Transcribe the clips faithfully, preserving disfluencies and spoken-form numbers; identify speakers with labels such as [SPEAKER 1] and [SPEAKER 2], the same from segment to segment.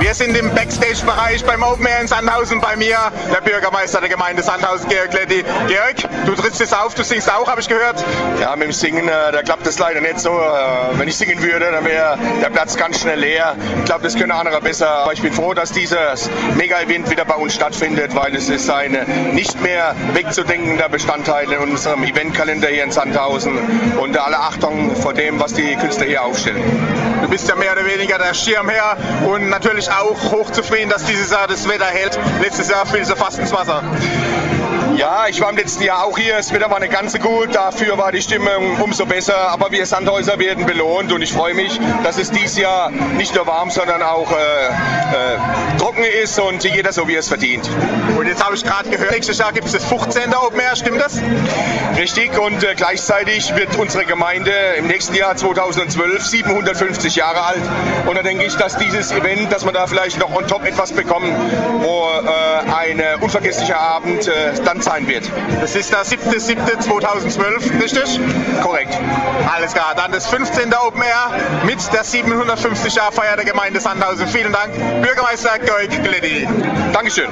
[SPEAKER 1] Wir sind im Backstage-Bereich beim Open Air in Sandhausen. Bei mir der Bürgermeister der Gemeinde Sandhausen, Georg Letti. Georg, du trittst jetzt auf, du singst auch, habe ich gehört.
[SPEAKER 2] Ja, mit dem Singen, äh, da klappt das leider nicht so. Äh, wenn ich singen würde, dann wäre der Platz ganz schnell leer. Ich glaube, das können andere besser. Aber ich bin froh, dass dieses Mega-Event wieder bei uns stattfindet, weil es ist ein nicht mehr wegzudenkender Bestandteil in unserem Eventkalender hier in Sandhausen. Und alle Achtung vor dem, was die Künstler hier aufstellen.
[SPEAKER 1] Du bist ja mehr oder weniger der Schirmherr und natürlich auch hochzufrieden, dass dieses Jahr das Wetter hält. Letztes Jahr fiel so fast ins Wasser.
[SPEAKER 2] Ja, ich war im letzten Jahr auch hier. Das Wetter war nicht ganz so gut. Dafür war die Stimmung umso besser. Aber wir Sandhäuser werden belohnt und ich freue mich, dass es dieses Jahr nicht nur warm, sondern auch äh, äh, trocken ist und jeder so, wie er es verdient.
[SPEAKER 1] Und jetzt habe ich gerade gehört, nächstes Jahr gibt es das fünfzehnte Open Air, stimmt das?
[SPEAKER 2] Richtig, und äh, gleichzeitig wird unsere Gemeinde im nächsten Jahr zweitausendzwölf siebenhundertfünfzig Jahre alt. Und da denke ich, dass dieses Event, dass wir da vielleicht noch on top etwas bekommen, wo äh, ein unvergesslicher Abend äh, dann sein wird.
[SPEAKER 1] Das ist der siebte siebte zweitausendzwölf, richtig?
[SPEAKER 2] Korrekt.
[SPEAKER 1] Alles klar, dann das fünfzehnte Open Air mit der siebenhundertfünfzig Jahr Feier der Gemeinde Sandhausen. Vielen Dank, Bürgermeister Georg Letti.
[SPEAKER 2] Dankeschön.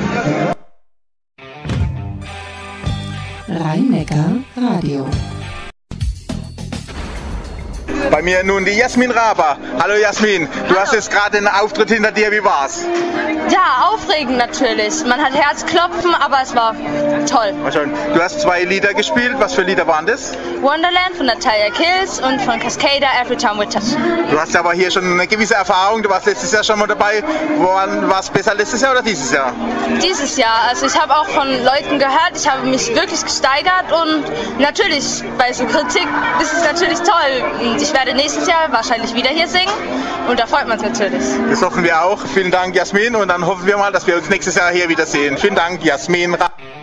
[SPEAKER 3] Rhein-Neckar Radio.
[SPEAKER 1] Bei mir nun die Jasmin Raber. Hallo Jasmin, du
[SPEAKER 4] Hallo.
[SPEAKER 1] hast jetzt gerade einen Auftritt hinter dir, wie war's?
[SPEAKER 4] Ja, aufregend natürlich. Man hat Herzklopfen, aber es war toll.
[SPEAKER 1] Du hast zwei Lieder gespielt, was für Lieder waren das?
[SPEAKER 4] Wonderland von Natalia Kills und von Cascada Every Time We Touch.
[SPEAKER 1] Du hast aber hier schon eine gewisse Erfahrung, du warst letztes Jahr schon mal dabei. Woran war es besser, letztes Jahr oder dieses Jahr?
[SPEAKER 4] Dieses Jahr, also ich habe auch von Leuten gehört, ich habe mich wirklich gesteigert und natürlich bei so Kritik ist es natürlich toll. Und ich werde nächstes Jahr wahrscheinlich wieder hier singen und da freut man sich natürlich.
[SPEAKER 1] Das hoffen wir auch. Vielen Dank Jasmin und dann hoffen wir mal, dass wir uns nächstes Jahr hier wieder sehen. Vielen Dank Jasmin.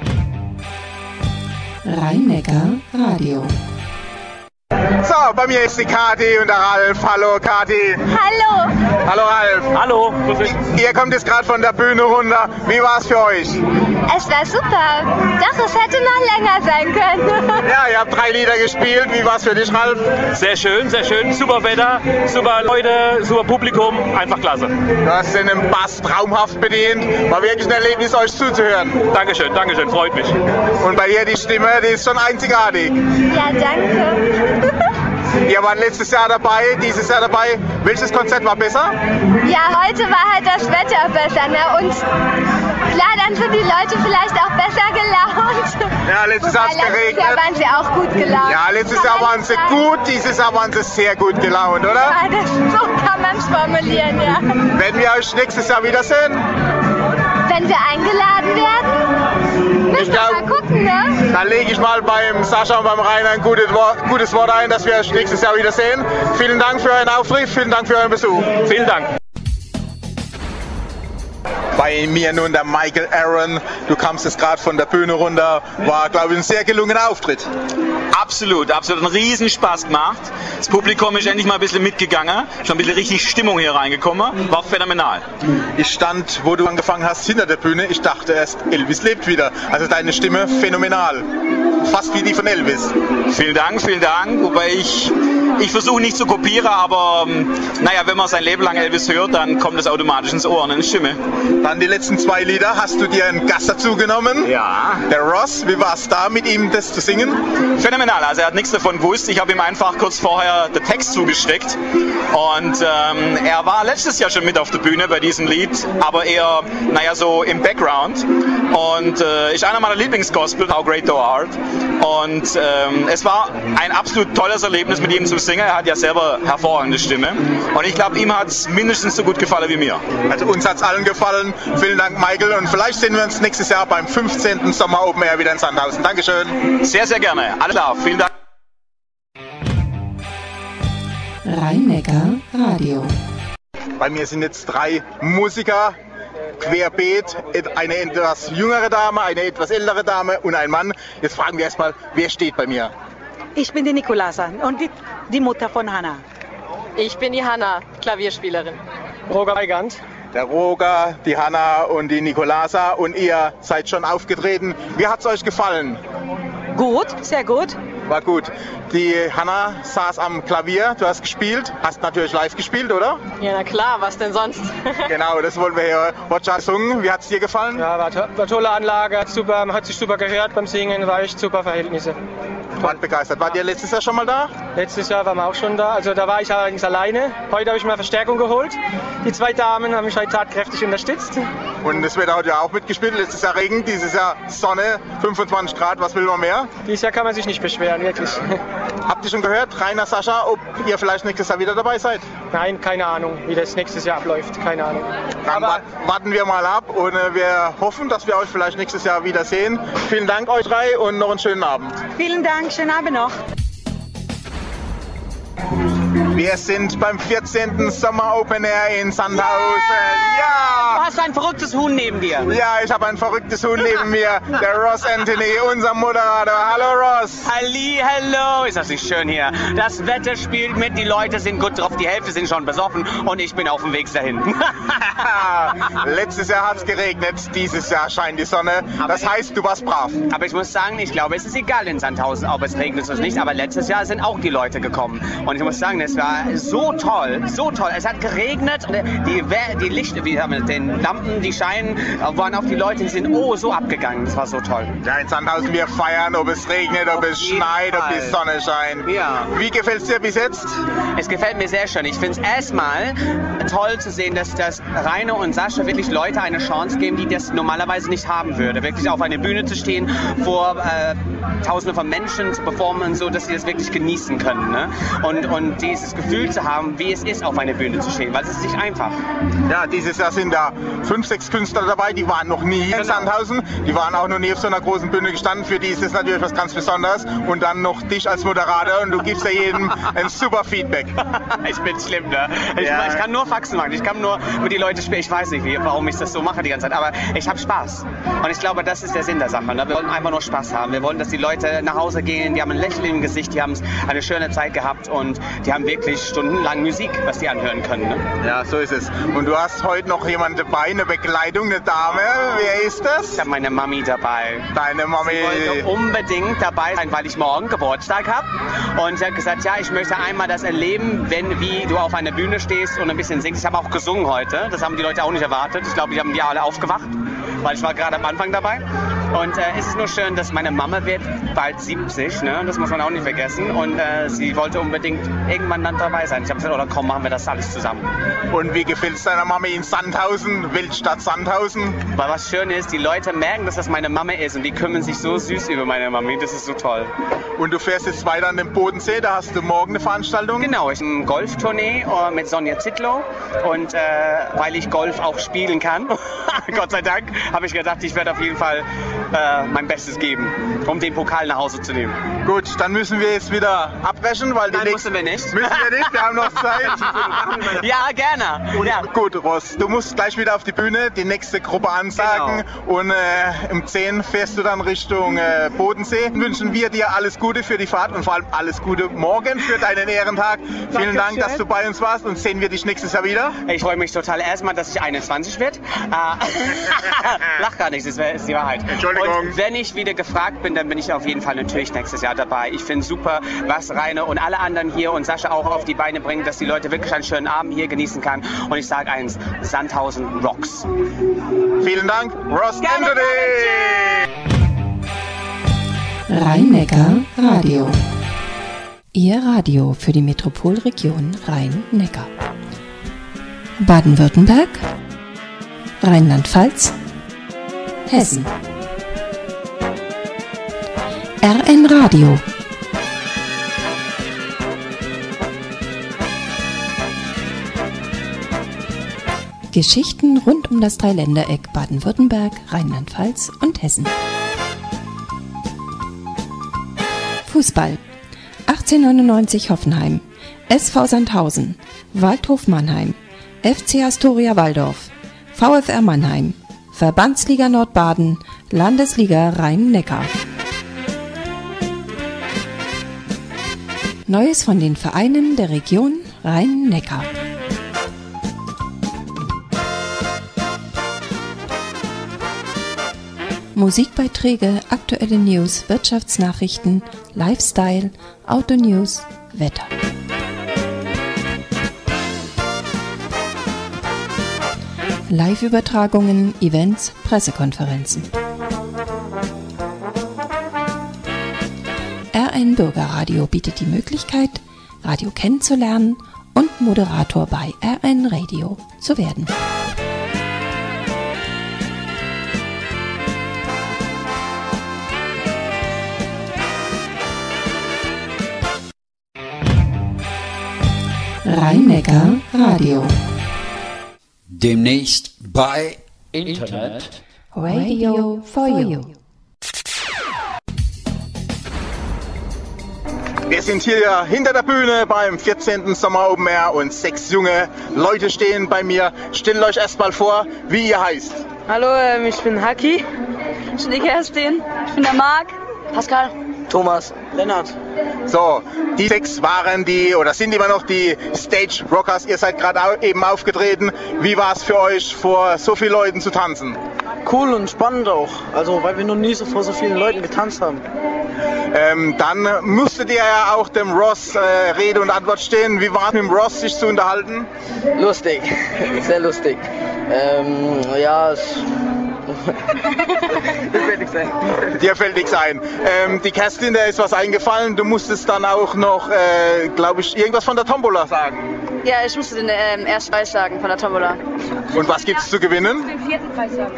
[SPEAKER 3] Rhein-Neckar Radio.
[SPEAKER 1] So, bei mir ist die Kathi und der Ralf. Hallo Kathi.
[SPEAKER 4] Hallo.
[SPEAKER 1] Hallo Ralf.
[SPEAKER 5] Hallo.
[SPEAKER 1] Ihr kommt jetzt gerade von der Bühne runter. Wie war es für euch?
[SPEAKER 4] Es war super. Doch, es hätte noch länger sein können.
[SPEAKER 1] Ja, ihr habt drei Lieder gespielt. Wie war es für dich, Ralf?
[SPEAKER 5] Sehr schön, sehr schön. Super Wetter, super Leute, super Publikum. Einfach klasse.
[SPEAKER 1] Du hast in einem Bass traumhaft bedient. War wirklich ein Erlebnis, euch zuzuhören.
[SPEAKER 5] Dankeschön, Dankeschön. Freut mich.
[SPEAKER 1] Und bei dir die Stimme, die ist schon einzigartig.
[SPEAKER 4] Ja, danke.
[SPEAKER 1] Ihr wart letztes Jahr dabei, dieses Jahr dabei. Welches Konzert war besser?
[SPEAKER 4] Ja, heute war halt das Wetter besser, ne? Und klar, dann sind die Leute vielleicht auch besser gelaunt.
[SPEAKER 1] Ja, letztes Jahr hat es geregnet.
[SPEAKER 4] Letztes Jahr waren sie auch gut gelaunt.
[SPEAKER 1] Ja, letztes Jahr waren sie gut, dieses Jahr waren sie sehr gut gelaunt, oder?
[SPEAKER 4] Ja, das, so kann man es formulieren, ja.
[SPEAKER 1] Werden wir euch nächstes Jahr wiedersehen?
[SPEAKER 4] Wenn wir eingeladen werden? Müssen wir mal gucken, ne?
[SPEAKER 1] Dann lege ich mal beim Sascha und beim Rainer ein gutes Wort, gutes Wort ein, dass wir euch nächstes Jahr wiedersehen. Vielen Dank für euren Auftritt, vielen Dank für euren Besuch.
[SPEAKER 5] Vielen Dank.
[SPEAKER 1] Bei mir nun der Michael Aaron. Du kamst jetzt gerade von der Bühne runter. War, glaube ich, ein sehr gelungener Auftritt.
[SPEAKER 6] Absolut, absolut. Einen riesen Spaß gemacht. Das Publikum ist endlich mal ein bisschen mitgegangen. Schon ein bisschen richtig Stimmung hier reingekommen. War phänomenal.
[SPEAKER 1] Ich stand, wo du angefangen hast, hinter der Bühne. Ich dachte erst, Elvis lebt wieder. Also deine Stimme phänomenal. Fast wie die von Elvis.
[SPEAKER 6] Vielen Dank, vielen Dank. Wobei ich, ich versuche nicht zu kopieren, aber naja, wenn man sein Leben lang Elvis hört, dann kommt es automatisch ins Ohr, eine Stimme.
[SPEAKER 1] Dann die letzten zwei Lieder. Hast du dir einen Gast dazu genommen?
[SPEAKER 6] Ja.
[SPEAKER 1] Der Ross. Wie war es da, mit ihm das zu singen?
[SPEAKER 6] Phänomenal. Also er hat nichts davon gewusst. Ich habe ihm einfach kurz vorher den Text zugesteckt. Und ähm, er war letztes Jahr schon mit auf der Bühne bei diesem Lied, aber eher, naja, so im Background. Und äh, ist einer meiner Lieblingsgospel, How Great Thou Art. Und ähm, es war ein absolut tolles Erlebnis, mit ihm zu singen. Er hat ja selber hervorragende Stimme. Und ich glaube, ihm hat es mindestens so gut gefallen wie mir.
[SPEAKER 1] Also uns hat es allen gefallen. Vielen Dank, Michael. Und vielleicht sehen wir uns nächstes Jahr beim fünfzehnten Sommer Open Air wieder in Sandhausen. Dankeschön.
[SPEAKER 6] Sehr, sehr gerne. Alles klar. Vielen Dank.
[SPEAKER 3] Rhein-Neckar Radio.
[SPEAKER 1] Bei mir sind jetzt drei Musiker, querbeet, eine etwas jüngere Dame, eine etwas ältere Dame und ein Mann. Jetzt fragen wir erstmal, wer steht bei mir?
[SPEAKER 7] Ich bin die Nicolasa und die, die Mutter von Hanna.
[SPEAKER 8] Ich bin die Hanna, Klavierspielerin.
[SPEAKER 5] Roger Weigand.
[SPEAKER 1] Der Roger, die Hanna und die Nicolasa und ihr seid schon aufgetreten. Wie hat es euch gefallen?
[SPEAKER 7] Gut, sehr gut.
[SPEAKER 1] War gut. Die Hanna saß am Klavier, du hast gespielt, hast natürlich live gespielt, oder?
[SPEAKER 8] Ja, na klar, was denn sonst?
[SPEAKER 1] Genau, das wollen wir hören. Roger hat gesungen, wie hat es dir gefallen?
[SPEAKER 9] Ja, war, to war tolle Anlage, super, man hat sich super gehört beim Singen, war echt super Verhältnisse.
[SPEAKER 1] Wart begeistert. Wart ihr letztes Jahr schon mal da?
[SPEAKER 9] Letztes Jahr waren wir auch schon da, also da war ich allerdings alleine. Heute habe ich mal Verstärkung geholt. Die zwei Damen haben mich heute tatkräftig unterstützt.
[SPEAKER 1] Und es wird heute ja auch mitgespielt. Letztes Jahr Regen, dieses Jahr Sonne, fünfundzwanzig Grad, was will man mehr?
[SPEAKER 9] Dieses Jahr kann man sich nicht beschweren, wirklich.
[SPEAKER 1] Habt ihr schon gehört, Rainer, Sascha, ob ihr vielleicht nächstes Jahr wieder dabei seid?
[SPEAKER 9] Nein, keine Ahnung, wie das nächstes Jahr abläuft, keine Ahnung.
[SPEAKER 1] Dann Aber warten wir mal ab und äh, wir hoffen, dass wir euch vielleicht nächstes Jahr wiedersehen. Vielen Dank euch drei und noch einen schönen Abend.
[SPEAKER 7] Vielen Dank, schönen Abend noch.
[SPEAKER 1] Wir sind beim vierzehnten Sommer Open Air in Sandhausen. Ja!
[SPEAKER 10] Du hast ein verrücktes Huhn neben dir.
[SPEAKER 1] Ja, ich habe ein verrücktes Huhn neben mir. Der Ross Anthony, unser Moderator. Hallo Ross.
[SPEAKER 10] Halli, hallo. Ist das nicht schön hier? Das Wetter spielt mit, die Leute sind gut drauf, die Hälfte sind schon besoffen und ich bin auf dem Weg dahin.
[SPEAKER 1] Letztes Jahr hat es geregnet, dieses Jahr scheint die Sonne. Aber das heißt, du warst brav.
[SPEAKER 10] Aber ich muss sagen, ich glaube, es ist egal in Sandhausen, ob es regnet oder nicht. Aber letztes Jahr sind auch die Leute gekommen. Und ich muss sagen, es war so toll, so toll. Es hat geregnet, die, die Lichter, wie haben wir den Lampen, die Scheinen waren auf die Leute, die sind oh so abgegangen. Das war so toll.
[SPEAKER 1] Ja, in Sandhausen wir feiern, ob es regnet, ob es schneit, ob die Sonne scheint.
[SPEAKER 10] Ja.
[SPEAKER 1] Wie gefällt es dir bis jetzt?
[SPEAKER 10] Es gefällt mir sehr schön. Ich finde es erstmal toll zu sehen, dass, dass Rainer und Sascha wirklich Leute eine Chance geben, die das normalerweise nicht haben würde. Wirklich auf einer Bühne zu stehen, vor äh, Tausende von Menschen zu performen, so dass sie das wirklich genießen können. Ne? Und, und dieses Gefühl zu haben, wie es ist, auf einer Bühne zu stehen, weil es ist nicht einfach.
[SPEAKER 1] Ja, dieses Jahr sind da fünf, sechs Künstler dabei, die waren noch nie in Sandhausen, die waren auch noch nie auf so einer großen Bühne gestanden, für die ist es natürlich was ganz Besonderes und dann noch dich als Moderator und du gibst ja jedem ein super Feedback.
[SPEAKER 10] Ich bin schlimm, ne? Ich,
[SPEAKER 1] ja.
[SPEAKER 10] ich kann nur Faxen machen, ich kann nur mit die Leute spielen, ich weiß nicht, wie, warum ich das so mache die ganze Zeit, aber ich habe Spaß und ich glaube, das ist der Sinn der Sache. Ne? Wir wollen einfach nur Spaß haben, wir wollen, dass die Leute nach Hause gehen, die haben ein Lächeln im Gesicht, die haben eine schöne Zeit gehabt und die haben wirklich stundenlang Musik, was die anhören können. Ne?
[SPEAKER 1] Ja, so ist es. Und du hast heute noch jemanden dabei, eine Begleitung, eine Dame. Wer ist das?
[SPEAKER 10] Ich habe meine Mami dabei.
[SPEAKER 1] Deine Mami?
[SPEAKER 10] Sie wollte unbedingt dabei sein, weil ich morgen Geburtstag habe. Und sie hat gesagt, ja, ich möchte einmal das erleben, wenn wie du auf einer Bühne stehst und ein bisschen singst. Ich habe auch gesungen heute. Das haben die Leute auch nicht erwartet. Ich glaube, die haben die alle aufgewacht, weil ich war gerade am Anfang dabei. Und äh, es ist nur schön, dass meine Mama wird bald siebzig, ne? Das muss man auch nicht vergessen. Und äh, sie wollte unbedingt irgendwann dann dabei sein. Ich habe gesagt, oder komm, machen wir das alles zusammen.
[SPEAKER 1] Und wie gefällt es deiner Mama in Sandhausen, Wildstadt Sandhausen?
[SPEAKER 10] Weil was schön ist, die Leute merken, dass das meine Mama ist und die kümmern sich so süß über meine Mami. Das ist so toll.
[SPEAKER 1] Und du fährst jetzt weiter an den Bodensee, da hast du morgen eine Veranstaltung?
[SPEAKER 10] Genau, ich habe eine Golftournee äh, mit Sonja Zittlow und äh, weil ich Golf auch spielen kann, Gott sei Dank, habe ich gedacht, ich werde auf jeden Fall äh, mein Bestes geben, um den Pokal nach Hause zu nehmen.
[SPEAKER 1] Gut, dann müssen wir jetzt wieder abbrechen, weil die
[SPEAKER 10] Nein, müssen wir nicht.
[SPEAKER 1] Müssen wir nicht, wir haben noch Zeit.
[SPEAKER 10] Ja, gerne. Ja.
[SPEAKER 1] Gut, Ross, du musst gleich wieder auf die Bühne, die nächste Gruppe ansagen genau. Und äh, um zehn fährst du dann Richtung äh, Bodensee. Wünschen wir dir alles Gute für die Fahrt und vor allem alles Gute morgen für deinen Ehrentag. Danke Vielen Dank, schön. Dass du bei uns warst und sehen wir dich nächstes Jahr wieder.
[SPEAKER 10] Ich freue mich total erstmal, dass ich einundzwanzig werde. Lach gar nicht, das ist die Wahrheit.
[SPEAKER 1] Entschuldigung.
[SPEAKER 10] Und wenn ich wieder gefragt bin, dann bin ich auf jeden Fall natürlich nächstes Jahr dabei. Ich finde super, was Rainer und alle anderen hier und Sascha auch auf die Beine bringen, dass die Leute wirklich einen schönen Abend hier genießen kann. Und ich sage eins, Sandhausen rocks.
[SPEAKER 1] Vielen Dank, Ross Anthony!
[SPEAKER 3] Rhein-Neckar Radio. Ihr Radio für die Metropolregion Rhein-Neckar. Baden-Württemberg, Rheinland-Pfalz, Hessen. R N Radio. Geschichten rund um das Dreiländereck Baden-Württemberg, Rheinland-Pfalz und Hessen. Fußball. achtzehnhundertneunundneunzig Hoffenheim, S V Sandhausen, Waldhof Mannheim, F C Astoria Walldorf, V F R Mannheim, Verbandsliga Nordbaden, Landesliga Rhein-Neckar. Neues von den Vereinen der Region Rhein-Neckar. Musikbeiträge, aktuelle News, Wirtschaftsnachrichten, Lifestyle, Autonews, Wetter. Live-Übertragungen, Events, Pressekonferenzen. R N Bürgerradio bietet die Möglichkeit, Radio kennenzulernen und Moderator bei R N Radio zu werden. Rhein-Neckar Radio.
[SPEAKER 11] Demnächst bei Internet
[SPEAKER 3] Radio for You.
[SPEAKER 1] Wir sind hier hinter der Bühne beim vierzehnten Sommer Open Air und sechs junge Leute stehen bei mir. Stellt euch erstmal vor, wie ihr heißt.
[SPEAKER 12] Hallo, ich bin Haki.
[SPEAKER 4] Ich bin die Kerstin. Ich bin der Marc. Pascal.
[SPEAKER 12] Thomas. Lennart.
[SPEAKER 1] So, die sechs waren die oder sind immer noch die Stage Rockers. Ihr seid gerade eben aufgetreten. Wie war es für euch, vor so vielen Leuten zu tanzen?
[SPEAKER 12] Cool und spannend auch. Also, weil wir noch nie so vor so vielen Leuten getanzt haben.
[SPEAKER 1] Ähm, dann musstet ihr ja auch dem Ross äh, Rede und Antwort stehen. Wie war es mit dem Ross, sich zu unterhalten?
[SPEAKER 12] Lustig. Sehr lustig. Ähm, ja, es
[SPEAKER 1] Dir fällt nichts ein. Dir fällt nichts ein. Ähm, die Kerstin, der ist was eingefallen. Du musstest dann auch noch, äh, glaube ich, irgendwas von der Tombola sagen.
[SPEAKER 4] Ja, ich musste den ähm, ersten Preis sagen von der Tombola.
[SPEAKER 1] Und was gibt's zu gewinnen?
[SPEAKER 4] Den vierten Preis sagen.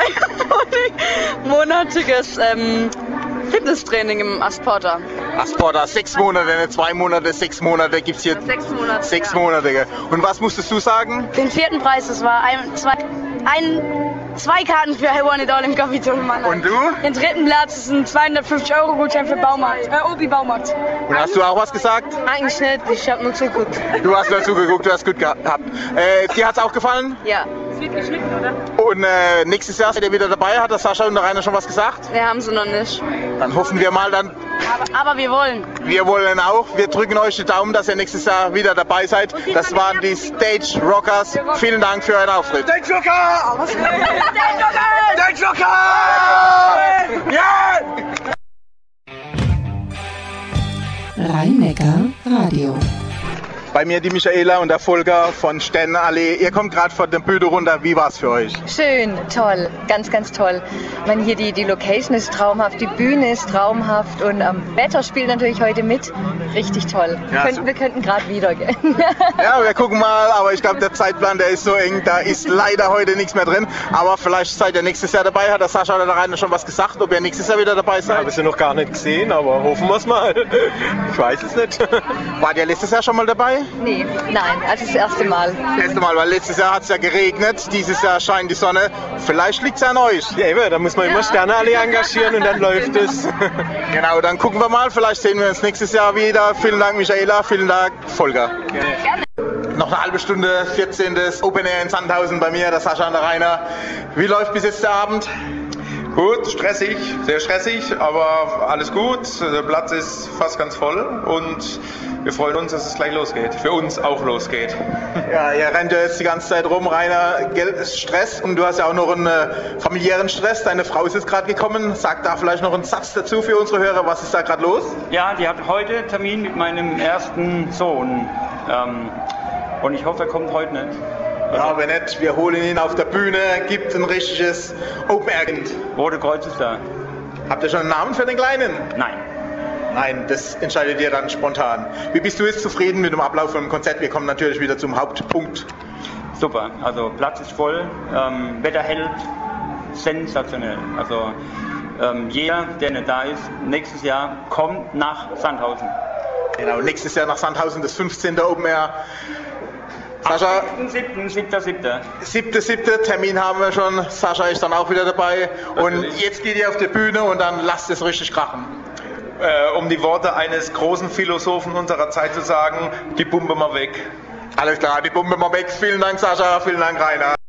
[SPEAKER 4] Zweimonatiges ähm, Fitnesstraining im Asporta.
[SPEAKER 1] Asporta, sechs Monate, nicht zwei Monate, sechs Monate gibt's hier.
[SPEAKER 4] Sechs Monate.
[SPEAKER 1] Sechs
[SPEAKER 4] ja.
[SPEAKER 1] Monate. Und was musstest du sagen?
[SPEAKER 4] Den vierten Preis, das war ein, zwei, ein, zwei Karten für I Want It All im Kapitol Mannheim.
[SPEAKER 1] Und du?
[SPEAKER 4] Den dritten Platz ist ein zweihundertfünfzig Euro Gutschein für Baumarkt, äh, Obi Baumarkt.
[SPEAKER 1] Und hast du auch was gesagt?
[SPEAKER 4] Eigentlich nicht, ich habe nur zugeguckt.
[SPEAKER 1] Du hast nur zugeguckt, du hast gut gehabt. Äh, dir hat's auch gefallen?
[SPEAKER 4] Ja. Es wird geschnitten, oder?
[SPEAKER 1] Und äh, nächstes Jahr seid ihr wieder dabei? Hat der Sascha und der Rainer schon was gesagt?
[SPEAKER 4] Wir haben sie noch nicht.
[SPEAKER 1] Dann hoffen wir mal dann.
[SPEAKER 4] Aber, aber wir wollen.
[SPEAKER 1] Wir wollen auch. Wir drücken euch die Daumen, dass ihr nächstes Jahr wieder dabei seid. Das waren die Stage Rockers. Vielen Dank für euren Auftritt.
[SPEAKER 2] Stage Rocker! Stage Rocker!
[SPEAKER 1] Ja!
[SPEAKER 3] Rhein-Neckar Radio.
[SPEAKER 1] Bei mir die Michaela und der Volker von Sternenallee. Ihr kommt gerade von der Bühne runter. Wie war's für euch?
[SPEAKER 8] Schön, toll, ganz, ganz toll. Ich meine, hier die, die Location ist traumhaft, die Bühne ist traumhaft und am ähm, Wetter spielt natürlich heute mit. Richtig toll.
[SPEAKER 1] Ja,
[SPEAKER 8] Könnt, wir könnten gerade wieder gehen.
[SPEAKER 1] Ja, wir gucken mal, aber ich glaube, der Zeitplan, der ist so eng, da ist leider heute nichts mehr drin. Aber vielleicht seid ihr nächstes Jahr dabei. Hat der Sascha oder der Rainer schon was gesagt, ob ihr nächstes Jahr wieder dabei seid?
[SPEAKER 9] Ja, habe ich noch gar nicht gesehen, aber hoffen wir es mal. Ich weiß es nicht.
[SPEAKER 1] Wart ihr letztes Jahr schon mal dabei?
[SPEAKER 8] Nee, nein, also das erste Mal.
[SPEAKER 1] Das erste Mal, weil letztes Jahr hat es ja geregnet, dieses Jahr scheint die Sonne. Vielleicht liegt es an euch.
[SPEAKER 9] Ja, eben, da muss man ja immer Sternenallee engagieren und dann läuft es.
[SPEAKER 1] Genau, dann gucken wir mal, vielleicht sehen wir uns nächstes Jahr wieder. Vielen Dank Michaela, vielen Dank Volker. Gerne. Noch eine halbe Stunde, vierzehntes Open Air in Sandhausen bei mir, der Sascha und der Rainer. Wie läuft bis jetzt der Abend?
[SPEAKER 13] Gut, stressig, sehr stressig, aber alles gut. Der Platz ist fast ganz voll und wir freuen uns, dass es gleich losgeht. Für uns auch losgeht.
[SPEAKER 1] Ja, ihr rennt ja jetzt die ganze Zeit rum, Rainer, Geld ist Stress und du hast ja auch noch einen äh, familiären Stress. Deine Frau ist jetzt gerade gekommen. Sag da vielleicht noch einen Satz dazu für unsere Hörer. Was ist da gerade los?
[SPEAKER 5] Ja, die hat heute Termin mit meinem ersten Sohn ähm, und ich hoffe, er kommt heute nicht.
[SPEAKER 1] Ja, wenn nicht, wir holen ihn auf der Bühne, gibt ein richtiges Open Air.
[SPEAKER 5] Rote Kreuz ist da.
[SPEAKER 1] Habt ihr schon einen Namen für den Kleinen?
[SPEAKER 5] Nein.
[SPEAKER 1] Nein, das entscheidet ihr dann spontan. Wie bist du jetzt zufrieden mit dem Ablauf vom Konzert? Wir kommen natürlich wieder zum Hauptpunkt.
[SPEAKER 5] Super, also Platz ist voll, ähm, Wetter hält, sensationell. Also ähm, jeder, der nicht da ist, nächstes Jahr kommt nach Sandhausen.
[SPEAKER 1] Genau, nächstes Jahr nach Sandhausen, das fünfzehnte Open Air. Sascha,
[SPEAKER 5] siebter siebter siebter
[SPEAKER 1] siebter siebter Termin haben wir schon. Sascha ist dann auch wieder dabei. Und jetzt geht ihr auf die Bühne und dann lasst es richtig krachen.
[SPEAKER 13] Äh, um die Worte eines großen Philosophen unserer Zeit zu sagen, die Pumpe mal weg.
[SPEAKER 1] Alles klar, die Pumpe mal weg. Vielen Dank Sascha, vielen Dank Rainer.